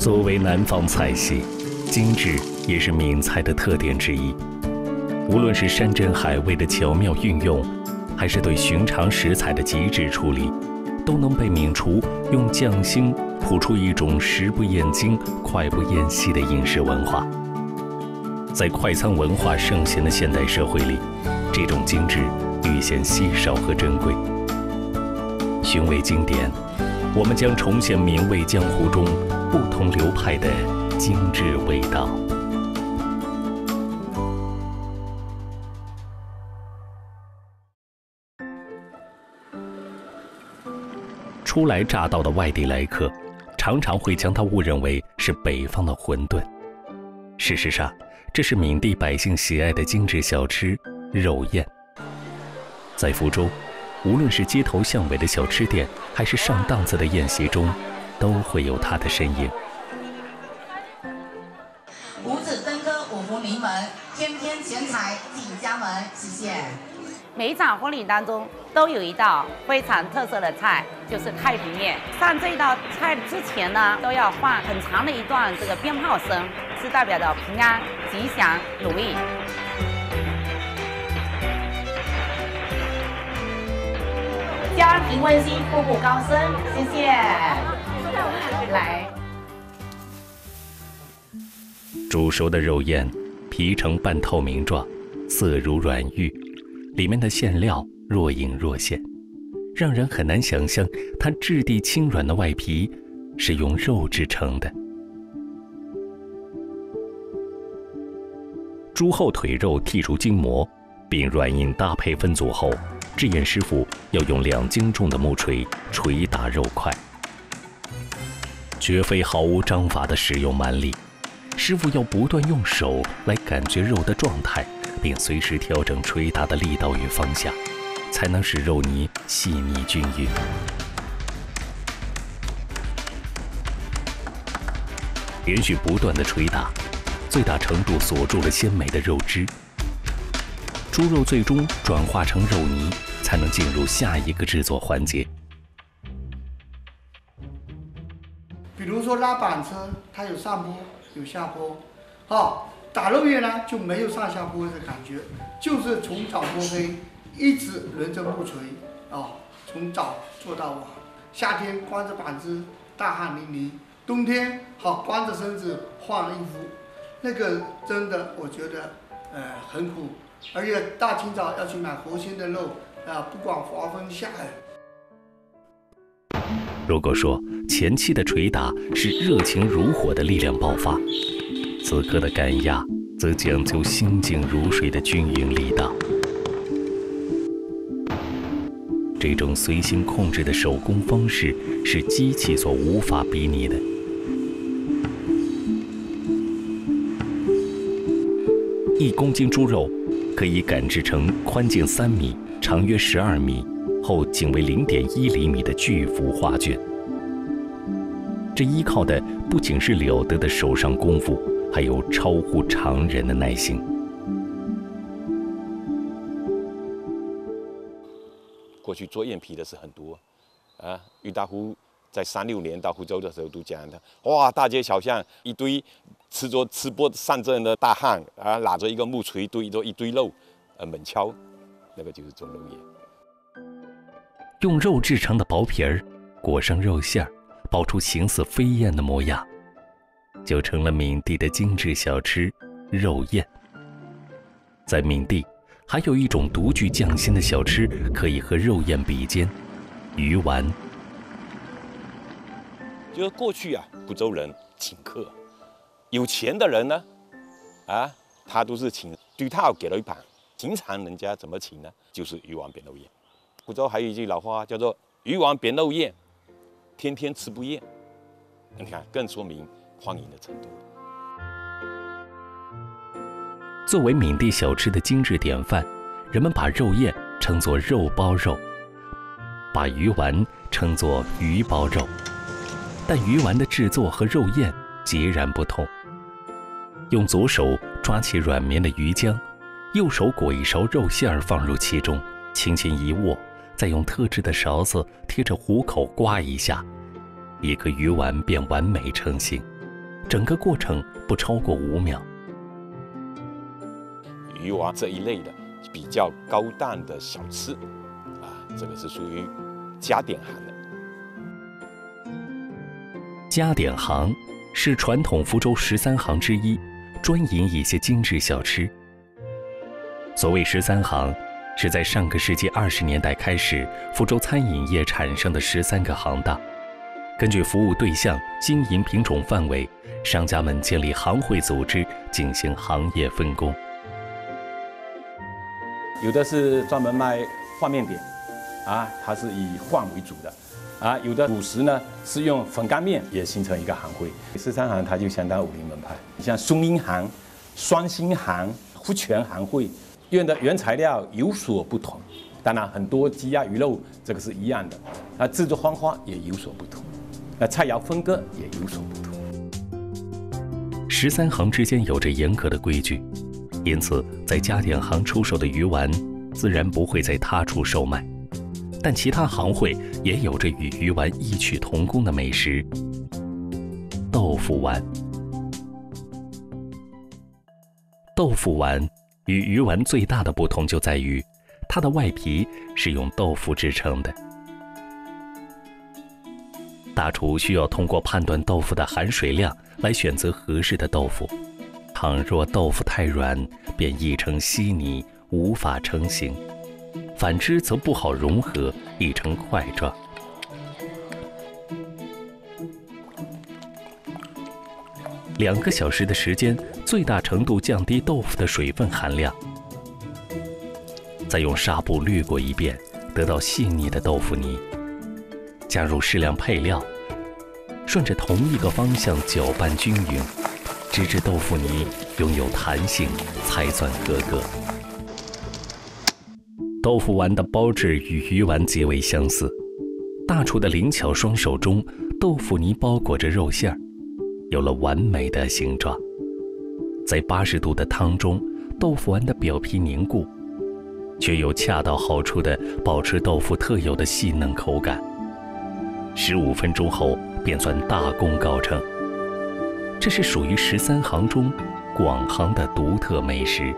作为南方菜系，精致也是闽菜的特点之一。无论是山珍海味的巧妙运用，还是对寻常食材的极致处理，都能被闽厨用匠心谱出一种食不厌精、脍不厌细的饮食文化。在快餐文化盛行的现代社会里，这种精致愈显稀少和珍贵。寻味经典，我们将重现闽味江湖中不同流派的精致味道。初来乍到的外地来客，常常会将它误认为是北方的馄饨。事实上，这是闽地百姓喜爱的精致小吃肉燕。在福州，无论是街头巷尾的小吃店，还是上档次的宴席中，都会有它的身影。 五子登科，五福临门，天天钱财进家门，谢谢。 每一场婚礼当中都有一道非常特色的菜，就是太平面。上这道菜之前呢，都要放很长的一段这个鞭炮声，是代表着平安、吉祥、如意。家庭温馨，步步高升，谢谢。来， 煮熟的肉燕，皮呈半透明状，色如软玉。里面的馅料若隐若现，让人很难想象它质地轻软的外皮是用肉制成的。猪后腿肉剔除筋膜，并软硬搭配分组后，制燕师傅要用2斤重的木锤捶打肉块，绝非毫无章法的使用蛮力。师傅要不断用手来感觉肉的状态，并随时调整捶打的力道与方向，才能使肉泥细腻均匀。连续不断的捶打，最大程度锁住了鲜美的肉汁，猪肉最终转化成肉泥，才能进入下一个制作环节。 比如说拉板车，它有上坡有下坡，打肉燕呢就没有上下坡的感觉，就是从早摸黑，一直轮着木锤从早做到晚。夏天光着板子大汗淋漓，冬天光着身子换衣服，那个真的我觉得很苦，而且大清早要去买活鲜的肉不管刮风下雨。 如果说前期的捶打是热情如火的力量爆发，此刻的赶压则讲究心静如水的均匀力道。这种随心控制的手工方式是机器所无法比拟的。1公斤猪肉可以赶制成宽径3米、长约12米、厚仅为0.1厘米的巨幅画卷。这依靠的不仅是了得的手上功夫，还有超乎常人的耐心。 过去做燕皮的是很多，郁大夫在36年到福州的时候都讲的，哇，大街小巷一堆吃播上阵的大汉拿着一个木锤一堆肉，猛敲，那个就是做肉燕。 用肉制成的薄皮儿裹上肉馅儿，爆出形似飞燕的模样，就成了闽地的精致小吃肉燕。在闽地，还有一种独具匠心的小吃可以和肉燕比肩——鱼丸。 就是过去福州人请客，有钱的人呢，他都是请对套给了一盘。平常人家怎么请呢？就是鱼丸扁肉燕。福州还有一句老话叫做“鱼丸扁肉燕，天天吃不厌”。你看，更说明欢迎的程度。 作为闽地小吃的精致典范，人们把肉燕称作肉包肉，把鱼丸称作鱼包肉。但鱼丸的制作和肉燕截然不同。用左手抓起软绵的鱼浆，右手裹一勺肉馅儿放入其中，轻轻一握，再用特制的勺子贴着虎口刮一下，一个鱼丸便完美成型。 整个过程不超过5秒。 鱼丸这一类的比较高档的小吃，这个是属于加点行的。 加点行是传统福州13行之一，专营一些精致小吃。所谓13行，是在上个世纪20年代开始，福州餐饮业产生的13个行当。根据服务对象、经营品种范围，商家们建立行会组织，进行行业分工。 有的是专门卖和面点，它是以饭为主的。有的主食呢是用粉干面，也形成一个行会。13行它就相当武林门派，你像松阴行、双星行、福泉行会，用的原材料有所不同。当然，很多鸡鸭鱼肉这个是一样的，制作方法也有所不同，菜肴风格也有所不同。 13行之间有着严格的规矩，因此在加点行出售的鱼丸，自然不会在他处售卖。但其他行会也有着与鱼丸异曲同工的美食——豆腐丸。豆腐丸与鱼丸最大的不同就在于，它的外皮是用豆腐制成的。大厨需要通过判断豆腐的含水量来选择合适的豆腐，倘若豆腐太软，便易成稀泥，无法成型。反之则不好融合，易成块状。2个小时的时间，最大程度降低豆腐的水分含量，再用纱布滤过一遍，得到细腻的豆腐泥。加入适量配料，顺着同一个方向搅拌均匀，直至豆腐泥拥有弹性，才算合格。豆腐丸的包制与鱼丸极为相似，大厨的灵巧双手中，豆腐泥包裹着肉馅儿，有了完美的形状。在80度的汤中，豆腐丸的表皮凝固，却又恰到好处地保持豆腐特有的细嫩口感。15分钟后，便算大功告成。这是属于13行中广行的独特美食。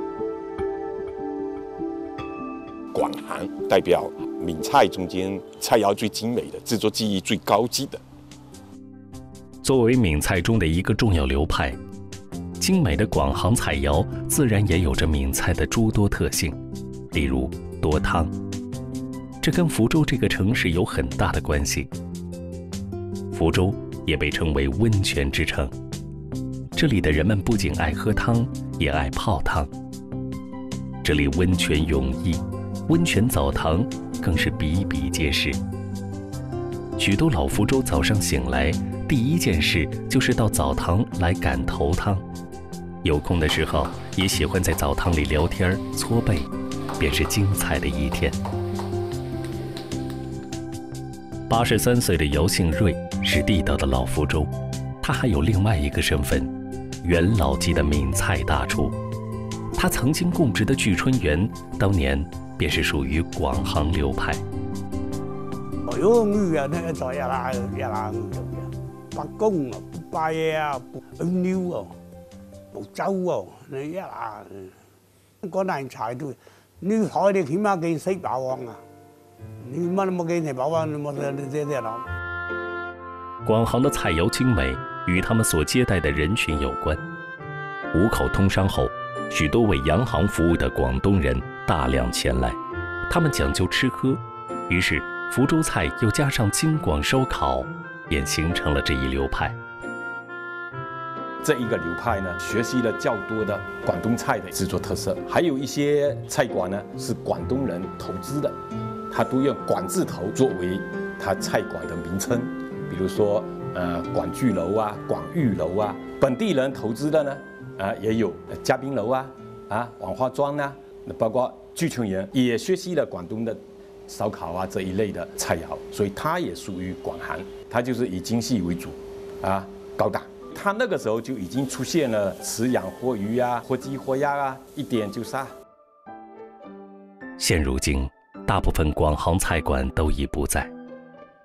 广行代表闽菜中间菜肴最精美的，制作技艺最高级的。 作为闽菜中的一个重要流派，精美的广行菜肴自然也有着闽菜的诸多特性，例如多汤。这跟福州这个城市有很大的关系。福州也被称为温泉之城，这里的人们不仅爱喝汤，也爱泡汤。这里温泉涌溢，温泉澡堂更是比比皆是。许多老福州早上醒来，第一件事就是到澡堂来赶头汤。有空的时候，也喜欢在澡堂里聊天搓背，便是精彩的一天。83岁的姚信瑞是地道的老福州，他还有另外一个身份，元老级的闽菜大厨。他曾经供职的聚春园，当年便是属于广行流派。 有鱼啊，那个在一啦，八公啊，不拜啊，不牛啊，不粥啊，那一啦，嗰難菜都，你台你起碼幾4百萬啊，你乜都冇幾4百萬，你冇這咯。 廣行的菜肴精美，與他們所接待的人群有關。5口通商後，許多為洋行服務的廣東人大量前來，他們講究吃喝，於是福州菜又加上京廣燒烤，便形成了這一流派。 这一个流派呢，学习了较多的广东菜的制作特色，还有一些菜馆呢是广东人投资的，他都用广字头作为他菜馆的名称，比如说广聚楼啊、广裕楼啊。本地人投资的呢，也有嘉宾楼啊、万花庄啊，包括聚春园也学习了广东的烧烤啊这一类的菜肴，所以它也属于广行，它就是以精细为主，高档。他那个时候就已经出现了吃养活鱼啊、活鸡活鸭啊，一点就杀。 现如今，大部分广行菜馆都已不在，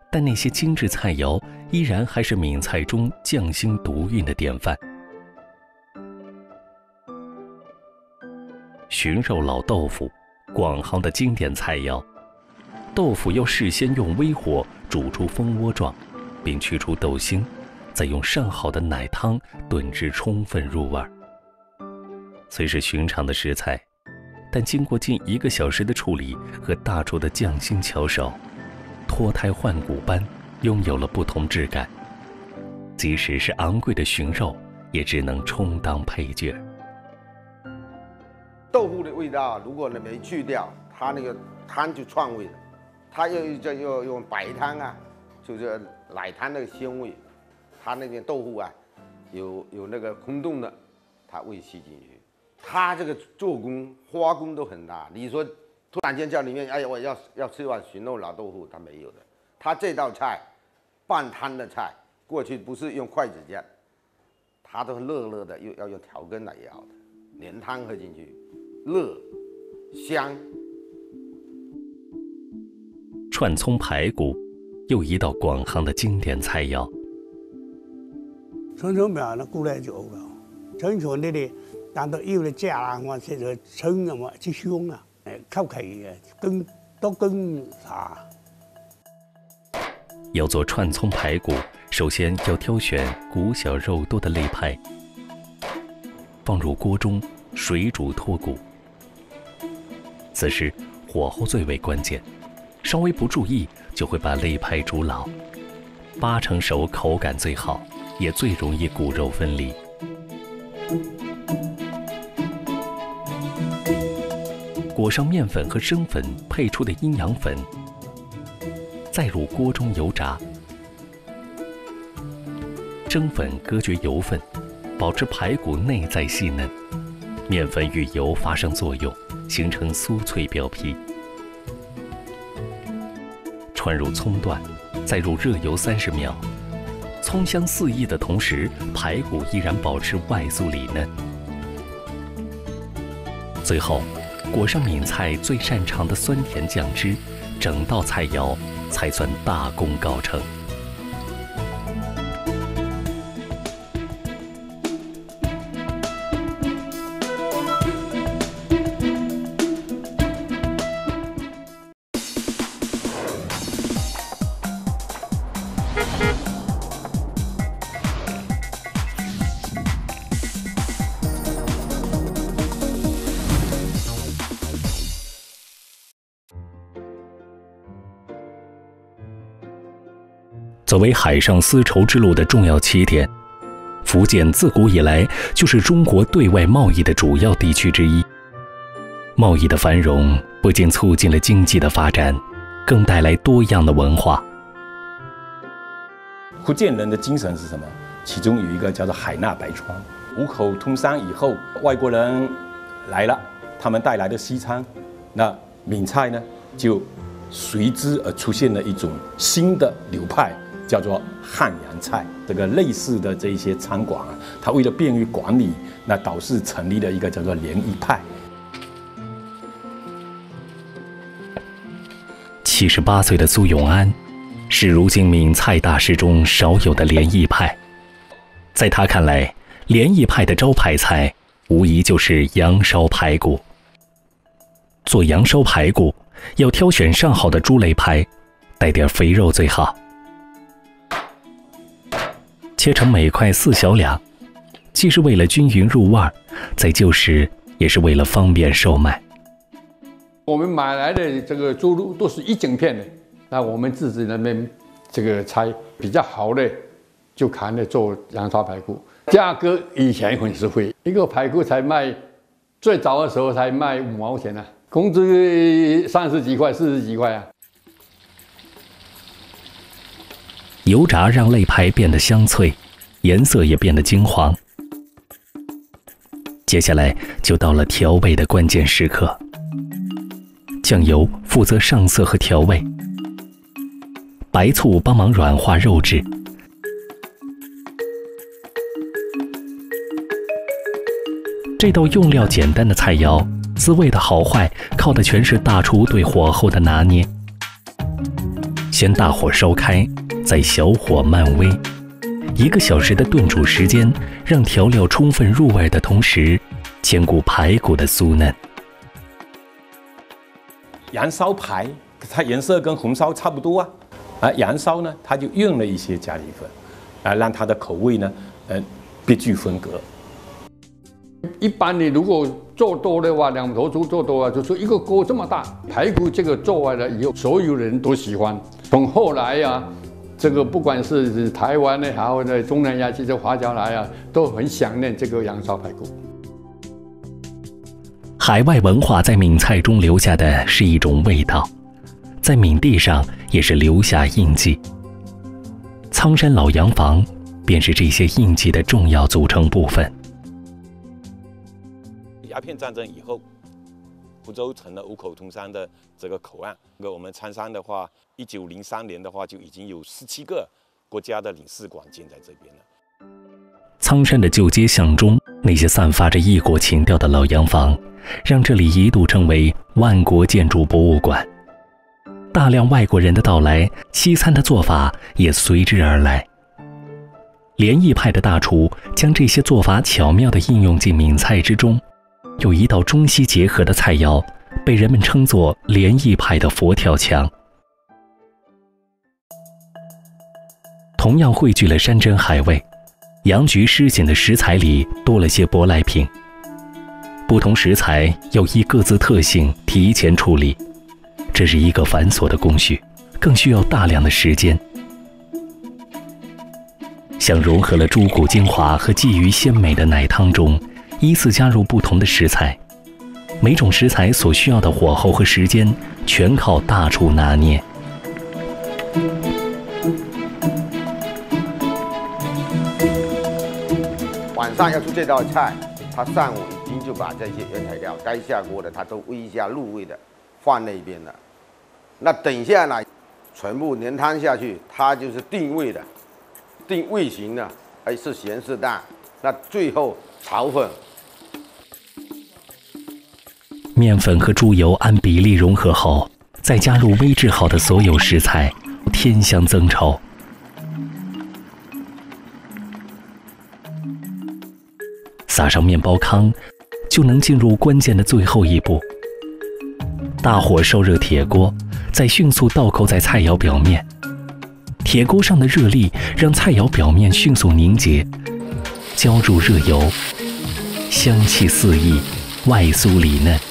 但那些精致菜肴依然还是闽菜中匠心独运的典范。熏肉老豆腐，广杭的经典菜肴。豆腐要事先用微火煮出蜂窝状，并去除豆腥，再用上好的奶汤炖至充分入味。虽是寻常的食材，但经过近1个小时的处理和大厨的匠心巧手，脱胎换骨般拥有了不同质感。即使是昂贵的熏肉，也只能充当配角。 豆腐的味道，如果你没去掉，它那个汤就串味了。它要用白汤啊，就是奶汤那个鲜味，它那边豆腐啊，有那个空洞的，它味吸进去。它这个做工花工都很大。你说突然间叫里面，哎呀，我要吃一碗熏肉老豆腐，它没有的。它这道菜，拌汤的菜，过去不是用筷子夹，它都热热的，又要用调羹来舀的，连汤喝进去，热香。 串葱排骨，又一道广杭的经典菜肴。 串葱苗那过来就好了，串葱那里，但到要的架啦，我这个葱啊嘛，去香啊，口气啊，更多更啥。 要做串葱排骨，首先要挑选骨小肉多的肋排，放入锅中水煮脱骨。此时火候最为关键。稍微不注意，就会把肋排煮老。80%熟，口感最好，也最容易骨肉分离。裹上面粉和生粉配出的阴阳粉，再入锅中油炸。蒸粉隔绝油分，保持排骨内在细嫩。面粉与油发生作用，形成酥脆表皮。串入葱段，再入热油30秒，葱香四溢的同时，排骨依然保持外酥里嫩。最后，裹上闽菜最擅长的酸甜酱汁，整道菜肴才算大功告成。作为海上丝绸之路的重要起点，福建自古以来就是中国对外贸易的主要地区之一。贸易的繁荣不仅促进了经济的发展，更带来多样的文化。 福建人的精神是什么？其中有一个叫做海纳百川。五口通商以后，外国人来了，他们带来的西餐，那闽菜呢，就随之而出现了一种新的流派，叫做汉洋菜。这个类似的这一些餐馆啊，它为了便于管理，那导致成立了一个叫做联谊派。 78岁的苏永安，是如今闽菜大师中少有的联谊派。在他看来，联谊派的招牌菜无疑就是羊烧排骨。做羊烧排骨，要挑选上好的猪肋排，带点肥肉最好。切成每块4小两，既是为了均匀入味，在旧时也是为了方便售卖。 我们买来的这个猪肉都是一整片的，那我们自己那边这个拆比较好的，就砍了做羊烧排骨。价格以前很实惠，一个排骨才卖，最早的时候才卖5毛钱啊，工资30几块、40几块啊。 油炸让肋排变得香脆，颜色也变得金黄。接下来就到了调味的关键时刻。酱油负责上色和调味，白醋帮忙软化肉质。这道用料简单的菜肴，滋味的好坏靠的全是大厨对火候的拿捏。 先大火烧开，再小火慢煨，1个小时的炖煮时间，让调料充分入味的同时，兼顾排骨的酥嫩。 羊烧排，它颜色跟红烧差不多啊，羊烧呢，它就用了一些咖喱粉，让它的口味呢，别具风格。 一般你如果做多的话，2头猪做多啊，就是一个锅这么大，排骨这个做完了以后，所有人都喜欢。从后来啊，这个不管是台湾的，还有呢东南亚，其实华侨来啊，都很想念这个羊烧排骨。 海外文化在闽菜中留下的是一种味道，在闽地上也是留下印记。苍山老洋房便是这些印记的重要组成部分。 鸦片战争以后，福州成了五口通商的这个口岸。我们苍山的话，1903年的话就已经有17个国家的领事馆建在这边了。 苍山的旧街巷中，那些散发着异国情调的老洋房，让这里一度成为万国建筑博物馆。大量外国人的到来，西餐的做法也随之而来。联谊派的大厨将这些做法巧妙地应用进闽菜之中。有一道中西结合的菜肴，被人们称作联谊派的佛跳墙。同样汇聚了山珍海味，杨局诗锦的食材里多了些舶来品。不同食材要依各自特性提前处理，这是一个繁琐的工序，更需要大量的时间。像融合了猪骨精华和鲫鱼鲜美的奶汤中，依次加入不同的食材，每种食材所需要的火候和时间全靠大厨拿捏。 晚上要出这道菜，他上午已经就把这些原材料该下锅的，他都煨一下入味的，放那边了。那等下来，全部连汤下去，它就是定味的，定味型的，是咸是淡。那最后炒粉。 面粉和猪油按比例融合后，再加入煨制好的所有食材，添香增稠。撒上面包糠，就能进入关键的最后一步。大火烧热铁锅，再迅速倒扣在菜肴表面。铁锅上的热力让菜肴表面迅速凝结，浇入热油，香气四溢，外酥里嫩。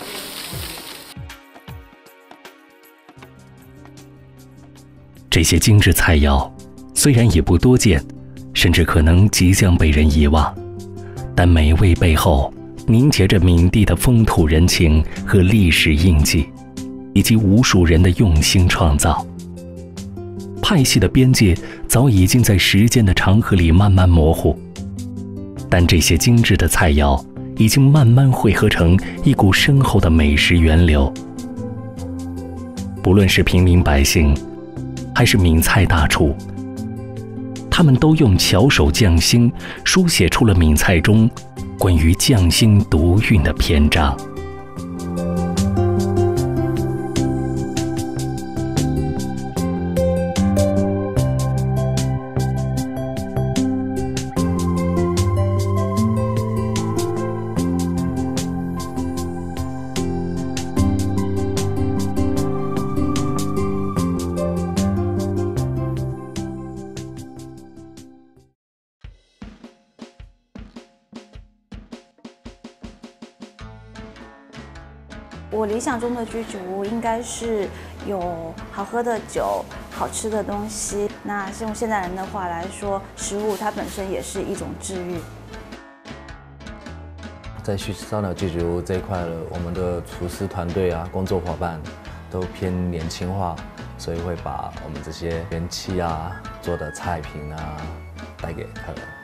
这些精致菜肴虽然也不多见，甚至可能即将被人遗忘，但美味背后凝结着闽地的风土人情和历史印记，以及无数人的用心创造。派系的边界早已经在时间的长河里慢慢模糊，但这些精致的菜肴已经慢慢汇合成一股深厚的美食源流。不论是平民百姓，还是闽菜大厨，他们都用巧手匠心书写出了闽菜中关于匠心独韵的篇章。 我理想中的居酒屋应该是有好喝的酒、好吃的东西。那用现代人的话来说，食物它本身也是一种治愈。 在旭烧鸟居酒屋这一块了，我们的厨师团队啊、工作伙伴都偏年轻化，所以会把我们这些元气啊、做的菜品啊带给客人。